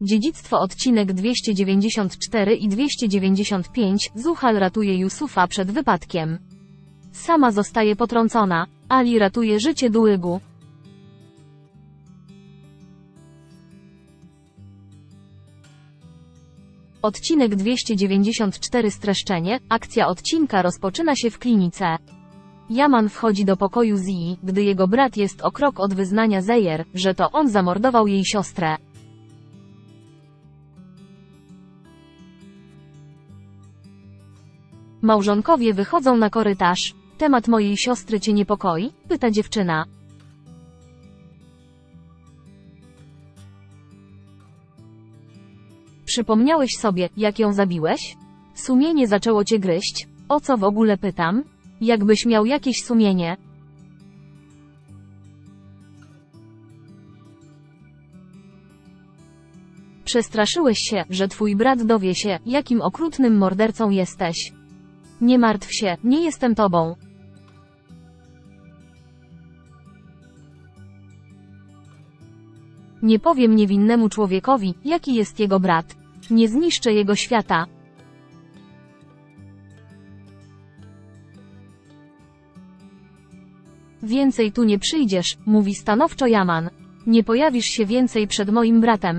Dziedzictwo odcinek 294 i 295. Zuhal ratuje Yusufa przed wypadkiem. Sama zostaje potrącona. Ali ratuje życie Dułygu. Odcinek 294. Streszczenie. Akcja odcinka rozpoczyna się w klinice. Yaman wchodzi do pokoju Zii, gdy jego brat jest o krok od wyznania Zejer, że to on zamordował jej siostrę. Małżonkowie wychodzą na korytarz. Temat mojej siostry cię niepokoi? Pyta dziewczyna. Przypomniałeś sobie, jak ją zabiłeś? Sumienie zaczęło cię gryźć? O co w ogóle pytam? Jakbyś miał jakieś sumienie. Przestraszyłeś się, że twój brat dowie się, jakim okrutnym mordercą jesteś. Nie martw się, nie jestem tobą. Nie powiem niewinnemu człowiekowi, jaki jest jego brat. Nie zniszczę jego świata. Więcej tu nie przyjdziesz, mówi stanowczo Yaman. Nie pojawisz się więcej przed moim bratem.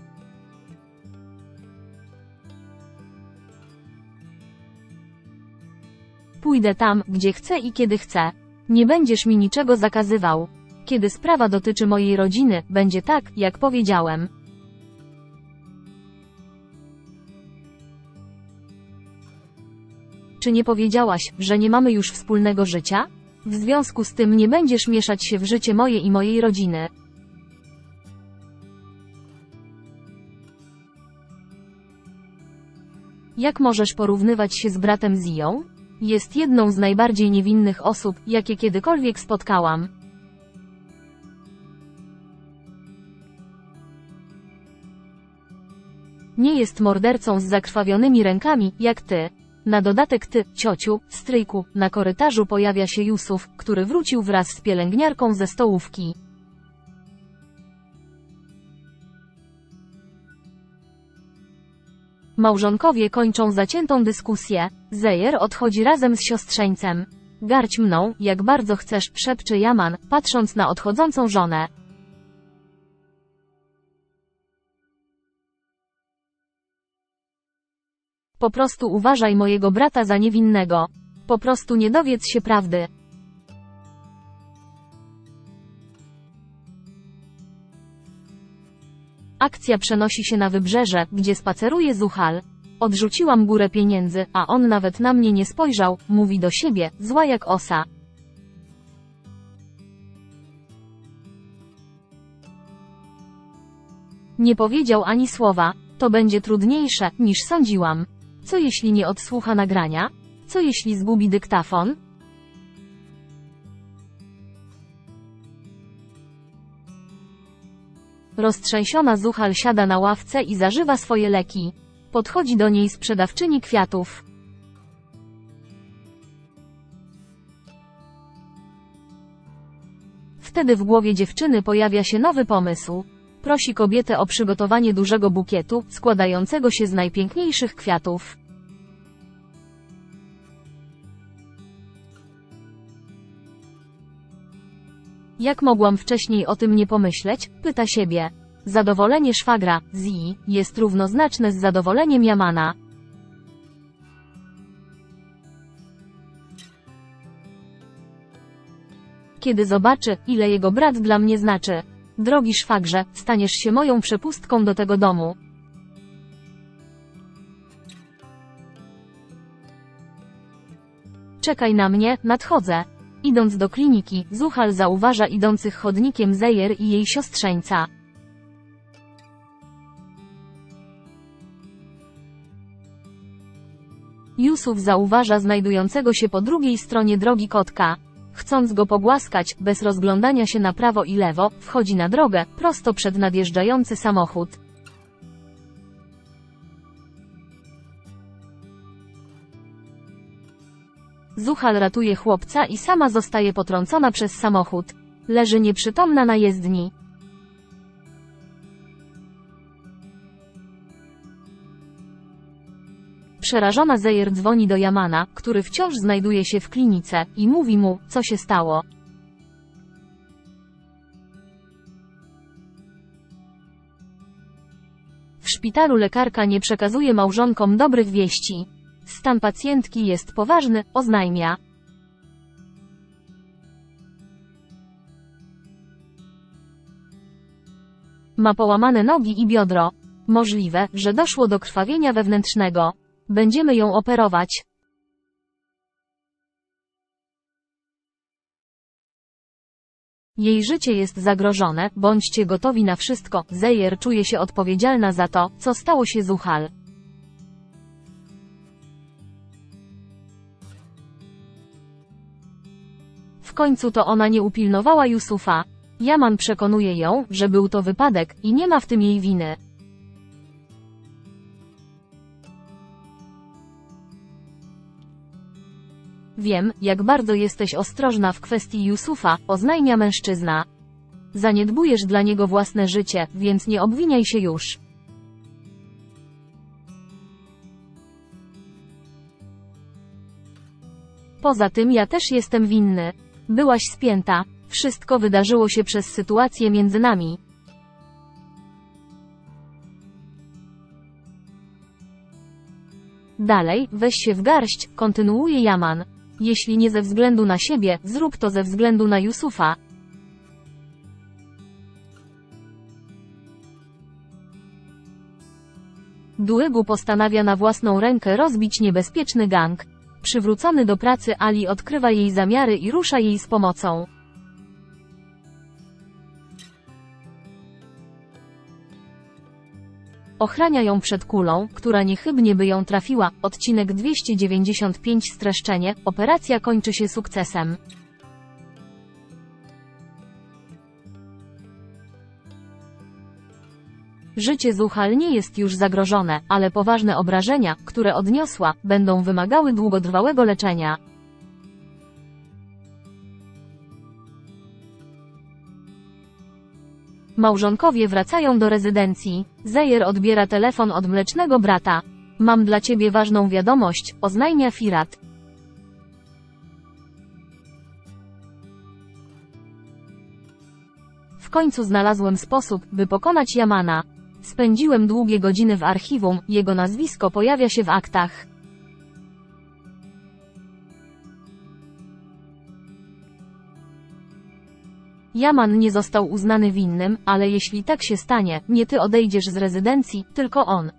Pójdę tam, gdzie chcę i kiedy chcę. Nie będziesz mi niczego zakazywał. Kiedy sprawa dotyczy mojej rodziny, będzie tak, jak powiedziałem. Czy nie powiedziałaś, że nie mamy już wspólnego życia? W związku z tym nie będziesz mieszać się w życie moje i mojej rodziny. Jak możesz porównywać się z bratem Ziją? Jest jedną z najbardziej niewinnych osób, jakie kiedykolwiek spotkałam. Nie jest mordercą z zakrwawionymi rękami, jak ty. Na dodatek ty, ciociu, stryjku, na korytarzu pojawia się Yusuf, który wrócił wraz z pielęgniarką ze stołówki. Małżonkowie kończą zaciętą dyskusję. Zejer odchodzi razem z siostrzeńcem. Garć mną, jak bardzo chcesz, szepcze Yaman, patrząc na odchodzącą żonę. Po prostu uważaj mojego brata za niewinnego. Po prostu nie dowiedz się prawdy. Akcja przenosi się na wybrzeże, gdzie spaceruje Zuhal. Odrzuciłam górę pieniędzy, a on nawet na mnie nie spojrzał, mówi do siebie, zła jak osa. Nie powiedział ani słowa. To będzie trudniejsze, niż sądziłam. Co jeśli nie odsłucha nagrania? Co jeśli zgubi dyktafon? Roztrzęsiona Zuhal siada na ławce i zażywa swoje leki. Podchodzi do niej sprzedawczyni kwiatów. Wtedy w głowie dziewczyny pojawia się nowy pomysł. Prosi kobietę o przygotowanie dużego bukietu, składającego się z najpiękniejszych kwiatów. Jak mogłam wcześniej o tym nie pomyśleć? Pyta siebie. Zadowolenie szwagra, Zii, jest równoznaczne z zadowoleniem Yamana. Kiedy zobaczy, ile jego brat dla mnie znaczy. Drogi szwagrze, staniesz się moją przepustką do tego domu. Czekaj na mnie, nadchodzę. Idąc do kliniki, Zuhal zauważa idących chodnikiem Zejer i jej siostrzeńca. Yusuf zauważa znajdującego się po drugiej stronie drogi kotka. Chcąc go pogłaskać, bez rozglądania się na prawo i lewo, wchodzi na drogę, prosto przed nadjeżdżający samochód. Zuhal ratuje chłopca i sama zostaje potrącona przez samochód. Leży nieprzytomna na jezdni. Przerażona Zejer dzwoni do Yamana, który wciąż znajduje się w klinice, i mówi mu, co się stało. W szpitalu lekarka nie przekazuje małżonkom dobrych wieści. Stan pacjentki jest poważny, oznajmia. Ma połamane nogi i biodro. Możliwe, że doszło do krwawienia wewnętrznego. Będziemy ją operować. Jej życie jest zagrożone, bądźcie gotowi na wszystko. Zejer czuje się odpowiedzialna za to, co stało się Zuhal. W końcu to ona nie upilnowała Yusufa. Yaman przekonuje ją, że był to wypadek, i nie ma w tym jej winy. Wiem, jak bardzo jesteś ostrożna w kwestii Yusufa, oznajmia mężczyzna. Zaniedbujesz dla niego własne życie, więc nie obwiniaj się już. Poza tym ja też jestem winny. Byłaś spięta. Wszystko wydarzyło się przez sytuację między nami. Dalej, weź się w garść, kontynuuje Yaman. Jeśli nie ze względu na siebie, zrób to ze względu na Yusufa. Duegu postanawia na własną rękę rozbić niebezpieczny gang. Przywrócony do pracy Ali odkrywa jej zamiary i rusza jej z pomocą. Ochrania ją przed kulą, która niechybnie by ją trafiła. Odcinek 295 streszczenie. Operacja kończy się sukcesem. Życie Zuhal nie jest już zagrożone, ale poważne obrażenia, które odniosła, będą wymagały długotrwałego leczenia. Małżonkowie wracają do rezydencji. Zejer odbiera telefon od mlecznego brata. Mam dla ciebie ważną wiadomość, oznajmia Firat. W końcu znalazłem sposób, by pokonać Yamana. Spędziłem długie godziny w archiwum, jego nazwisko pojawia się w aktach. Yaman nie został uznany winnym, ale jeśli tak się stanie, nie ty odejdziesz z rezydencji, tylko on.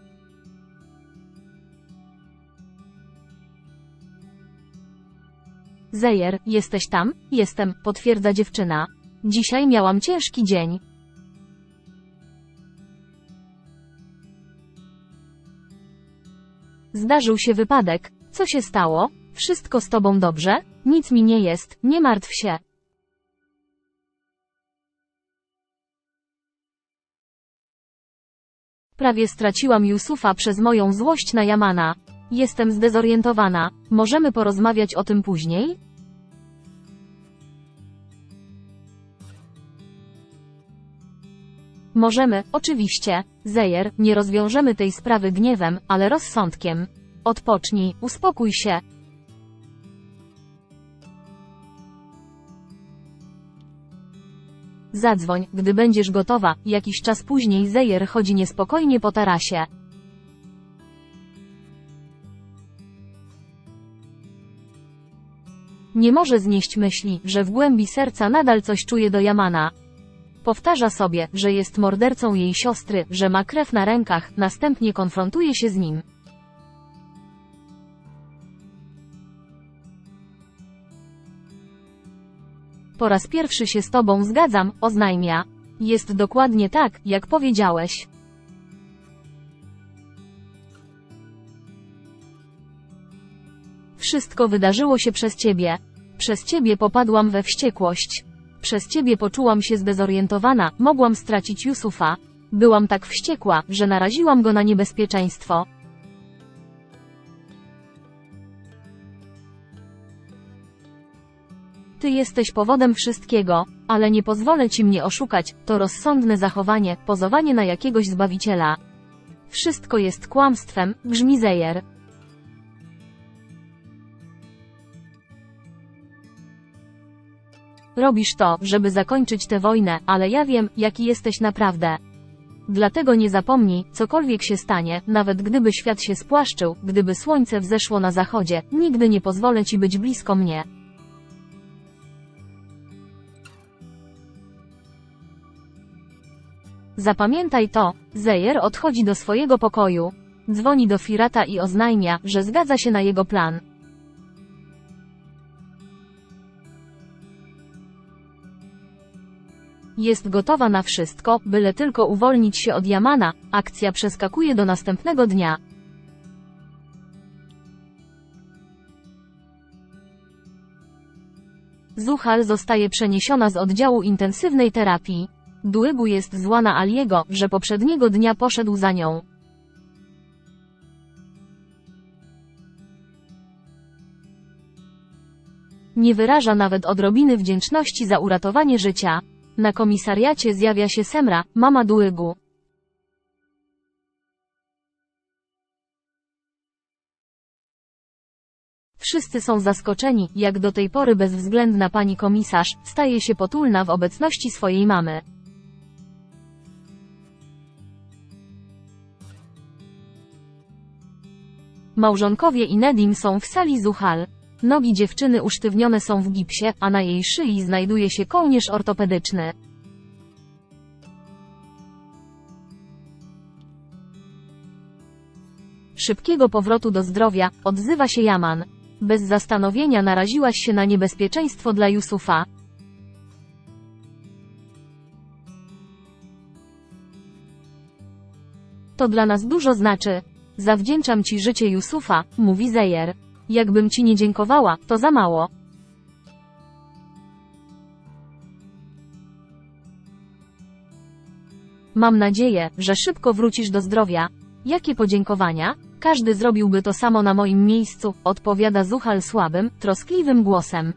Zejer, jesteś tam? Jestem, potwierdza dziewczyna. Dzisiaj miałam ciężki dzień. Zdarzył się wypadek. Co się stało? Wszystko z tobą dobrze? Nic mi nie jest, nie martw się. Prawie straciłam Yusufa przez moją złość na Yamana. Jestem zdezorientowana. Możemy porozmawiać o tym później? Możemy, oczywiście. Zejer, nie rozwiążemy tej sprawy gniewem, ale rozsądkiem. Odpocznij, uspokój się. Zadzwoń, gdy będziesz gotowa. Jakiś czas później Zejer chodzi niespokojnie po tarasie. Nie może znieść myśli, że w głębi serca nadal coś czuje do Yamana. Powtarza sobie, że jest mordercą jej siostry, że ma krew na rękach, następnie konfrontuje się z nim. Po raz pierwszy się z tobą zgadzam, oznajmia. Jest dokładnie tak, jak powiedziałeś. Wszystko wydarzyło się przez ciebie. Przez ciebie popadłam we wściekłość. Przez ciebie poczułam się zdezorientowana, mogłam stracić Yusufa. Byłam tak wściekła, że naraziłam go na niebezpieczeństwo. Ty jesteś powodem wszystkiego, ale nie pozwolę ci mnie oszukać, to rozsądne zachowanie, pozowanie na jakiegoś zbawiciela. Wszystko jest kłamstwem, grzmi Zejer. Robisz to, żeby zakończyć tę wojnę, ale ja wiem, jaki jesteś naprawdę. Dlatego nie zapomnij, cokolwiek się stanie, nawet gdyby świat się spłaszczył, gdyby słońce wzeszło na zachodzie, nigdy nie pozwolę ci być blisko mnie. Zapamiętaj to. Zejer odchodzi do swojego pokoju. Dzwoni do Firata i oznajmia, że zgadza się na jego plan. Jest gotowa na wszystko, byle tylko uwolnić się od Yamana. Akcja przeskakuje do następnego dnia. Zuhal zostaje przeniesiona z oddziału intensywnej terapii. Duegu jest zła na Aliego, że poprzedniego dnia poszedł za nią. Nie wyraża nawet odrobiny wdzięczności za uratowanie życia. Na komisariacie zjawia się Semra, mama Duegu. Wszyscy są zaskoczeni, jak do tej pory bezwzględna pani komisarz staje się potulna w obecności swojej mamy. Małżonkowie i Nedim są w sali Zuhal. Nogi dziewczyny usztywnione są w gipsie, a na jej szyi znajduje się kołnierz ortopedyczny. Szybkiego powrotu do zdrowia, odzywa się Yaman. Bez zastanowienia naraziłaś się na niebezpieczeństwo dla Yusufa. To dla nas dużo znaczy. Zawdzięczam ci życie Yusufa, mówi Zejer. Jakbym ci nie dziękowała, to za mało. Mam nadzieję, że szybko wrócisz do zdrowia. Jakie podziękowania? Każdy zrobiłby to samo na moim miejscu, odpowiada Zuhal słabym, troskliwym głosem.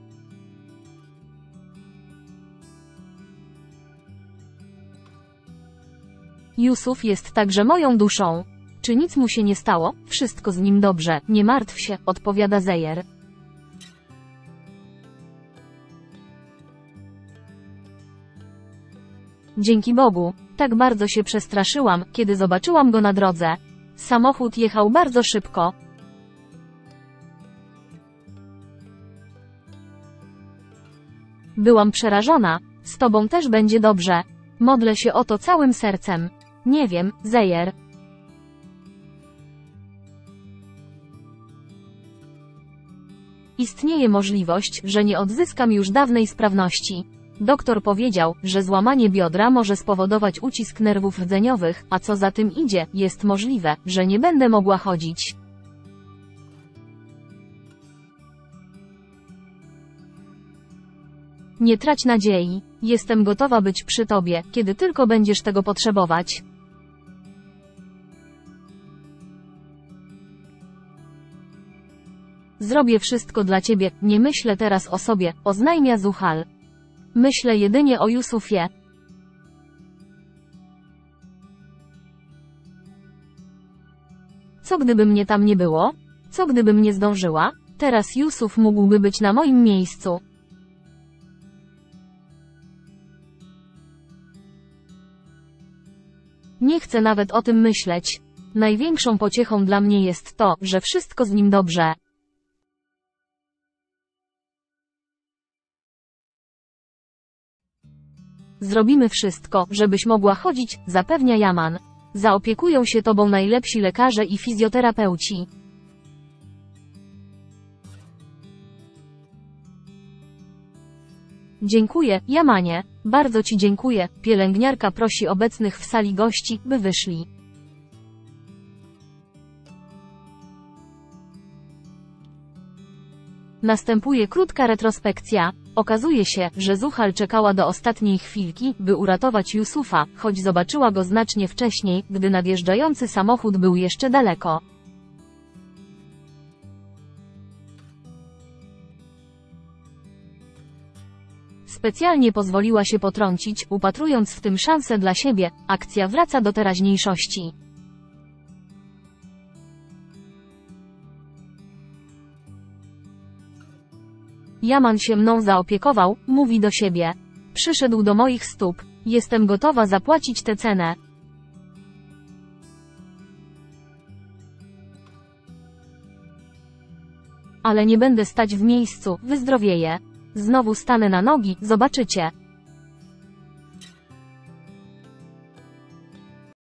Yusuf jest także moją duszą. Czy nic mu się nie stało? Wszystko z nim dobrze, nie martw się, odpowiada Zejer. Dzięki Bogu. Tak bardzo się przestraszyłam, kiedy zobaczyłam go na drodze. Samochód jechał bardzo szybko. Byłam przerażona. Z tobą też będzie dobrze. Modlę się o to całym sercem. Nie wiem, Zejer. Istnieje możliwość, że nie odzyskam już dawnej sprawności. Doktor powiedział, że złamanie biodra może spowodować ucisk nerwów rdzeniowych, a co za tym idzie, jest możliwe, że nie będę mogła chodzić. Nie trać nadziei. Jestem gotowa być przy tobie, kiedy tylko będziesz tego potrzebować. Zrobię wszystko dla ciebie, nie myślę teraz o sobie, oznajmia Zuhal. Myślę jedynie o Yusufie. Co gdyby mnie tam nie było? Co gdybym nie zdążyła? Teraz Yusuf mógłby być na moim miejscu. Nie chcę nawet o tym myśleć. Największą pociechą dla mnie jest to, że wszystko z nim dobrze. Zrobimy wszystko, żebyś mogła chodzić, zapewnia Yaman. Zaopiekują się tobą najlepsi lekarze i fizjoterapeuci. Dziękuję, Yamanie. Bardzo ci dziękuję. Pielęgniarka prosi obecnych w sali gości, by wyszli. Następuje krótka retrospekcja. Okazuje się, że Zuhal czekała do ostatniej chwilki, by uratować Yusufa, choć zobaczyła go znacznie wcześniej, gdy nadjeżdżający samochód był jeszcze daleko. Specjalnie pozwoliła się potrącić, upatrując w tym szansę dla siebie. Akcja wraca do teraźniejszości. Yaman się mną zaopiekował, mówi do siebie. Przyszedł do moich stóp. Jestem gotowa zapłacić tę cenę. Ale nie będę stać w miejscu, wyzdrowieję. Znowu stanę na nogi, zobaczycie.